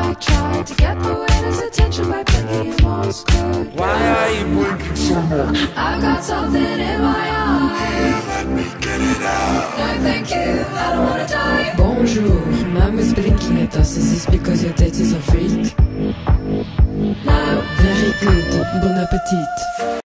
I tried to get the waiter's attention by blinking Morse code. Why are you blinking so much? I've got something in my eye. Let me get it out. No thank you, I don't wanna die. Bonjour, mom is blinking at us. Is this because your date is a freak? No. Very good, bon appetit.